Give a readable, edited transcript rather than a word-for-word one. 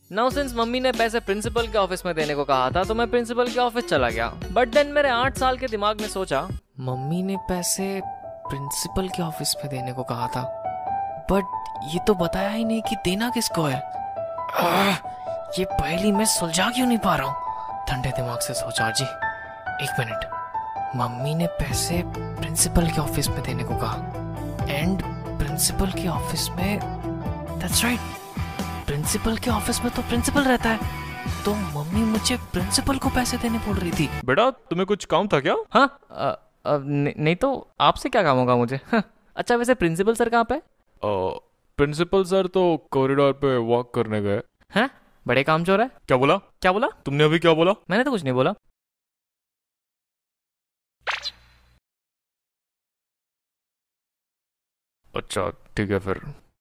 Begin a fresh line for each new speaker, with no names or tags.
Now since mummy ने पैसे principal के ऑफिस में देने को कहा था तो मैं प्रिंसिपल के ऑफिस चला गया। बट देन मेरे 8 साल के दिमाग में सोचा, मम्मी ने पैसे प्रिंसिपल के ऑफिस में देने को कहा था, बट ये तो बताया ही नहीं कि देना किसको है। ये पहली मैं सुलझा क्यों नहीं पा रहा हूँ। ठंडे दिमाग से सोचा, जी 1 मिनट, मम्मी ने पैसे प्रिंसिपल के ऑफिस में देने को कहा एंड प्रिंसिपल के ऑफिस में, दैट्स राइट, प्रिंसिपल के ऑफिस में तो प्रिंसिपल रहता है, तो मम्मी मुझे प्रिंसिपल को पैसे देने बोल रही थी।
बेटा तुम्हें कुछ काम था क्या?
हाँ, नहीं तो आपसे क्या काम होगा मुझे। अच्छा वैसे प्रिंसिपल सर कहाँ पे?
प्रिंसिपल सर तो कॉरिडोर पे वॉक करने गए।
हैं? बड़े कामचोर है।
क्या बोला?
क्या बोला?
तुमने अभी क्या बोला?
मैंने तो कुछ नहीं बोला।
अच्छा ठीक है फिर।